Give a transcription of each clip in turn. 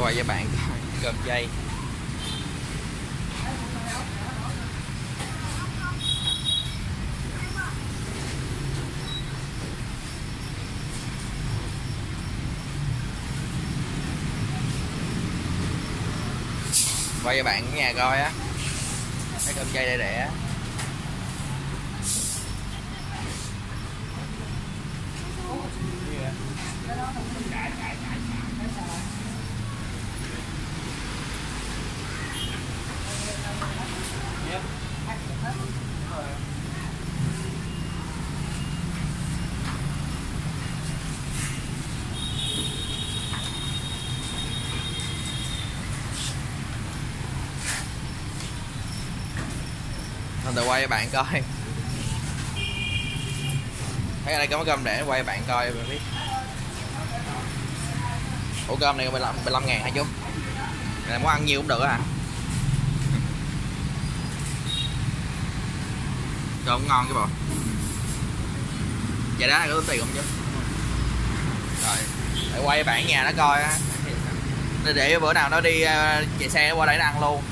quay với bạn cơm chay. Quay cho bạn ở nhà coi á, cái cơm chay để á. Tôi quay cho bạn coi. Thấy ở đây có cơm để quay bạn coi mình biết. Ủa cơm này 15 ngàn hả chú? Này muốn ăn nhiều cũng được hả? Cơm cũng ngon chứ bộ. Vậy đó là có tốn tiền không chứ? Rồi, để quay bạn nhà nó coi á. Để bữa nào nó đi chạy xe qua đây nó ăn luôn.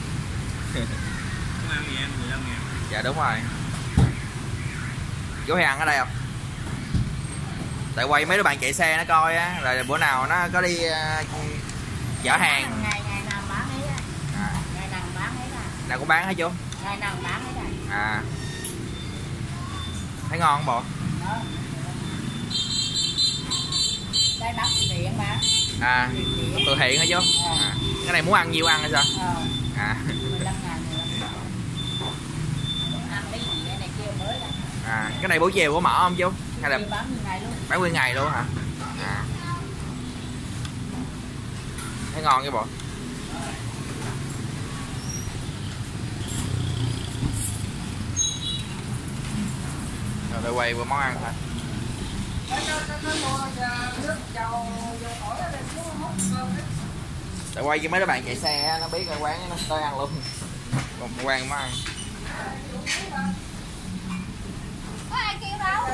Dạ đúng rồi. Chú hay ăn ở đây không? Tại quay mấy đứa bạn chạy xe nó coi á, rồi bữa nào nó có đi chở hàng. Ngày nào bán ấy á. Ngày nào bán ấy à. Nào cũng bán hả chú? Ngày nào bán ấy à. À. Thấy ngon không bộ? Đây bán từ thiện mà. À, từ thiện hả chú? À. Cái này muốn ăn nhiêu ăn hay sao? À. 15 ngàn. Ăn mấy gì này kia mới là. À, cái này buổi chiều có mở không chú? Hay là bán nguyên ngày luôn. bán nguyên ngày luôn hả? À. Thấy ngon cái bộ. Rồi tôi quay qua món ăn hả? Để quay cho mấy đứa bạn chạy xe nó biết cái quán nó tới ăn luôn. Còn quán món ăn. Có ai kêu đâu?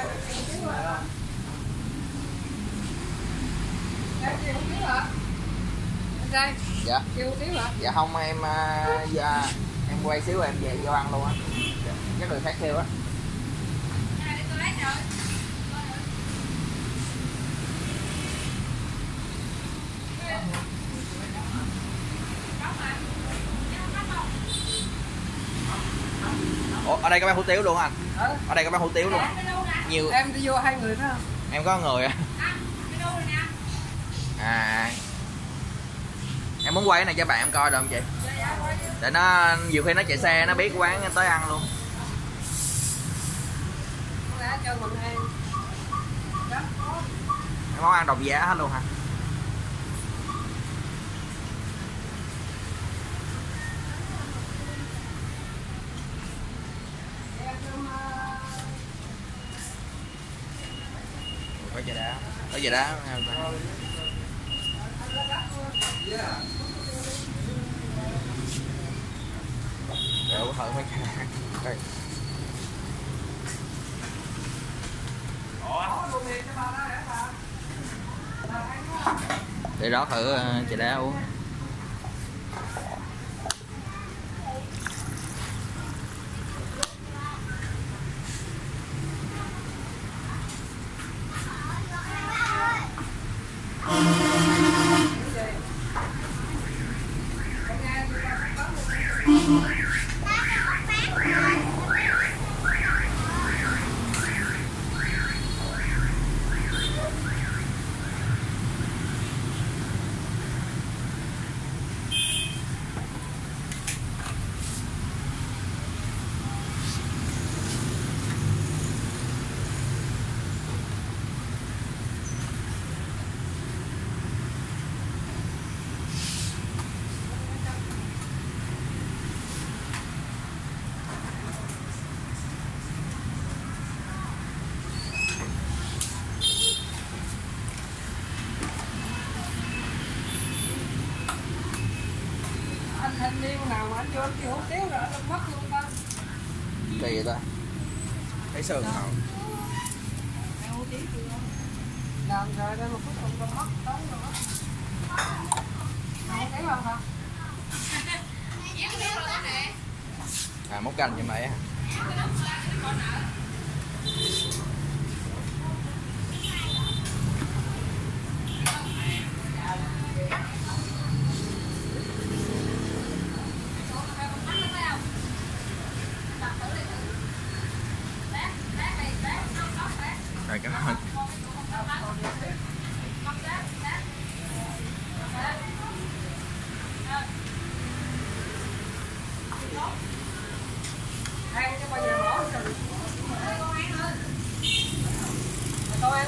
Dạ. Dạ không em em quay xíu em về vô ăn luôn á. Chắc người khác kêu á. Ủa, ở đây có bán hủ tiếu luôn anh? Ở đây có bán hủ tiếu luôn. Nhiều. Em đi vô 2 người đó không? Em có người à? À. Em muốn quay cái này cho bạn em coi được không chị? Để nó nhiều khi nó chạy xe nó biết quán tới ăn luôn. Món ăn đồng giá hết luôn hả? Có chả đá, có chả đá. Để thử mấy cái. Để đó thử chả đá uống. Thanh niên nào mà anh vô anh kêu hủ tiếu rồi anh mất luôn ta. Kỳ vậy ta? Thấy sườn không? Hủ tiếu chưa? Làm rồi đây mà cuối cùng còn mất tốn rồi. không hả? À món canh trong này á.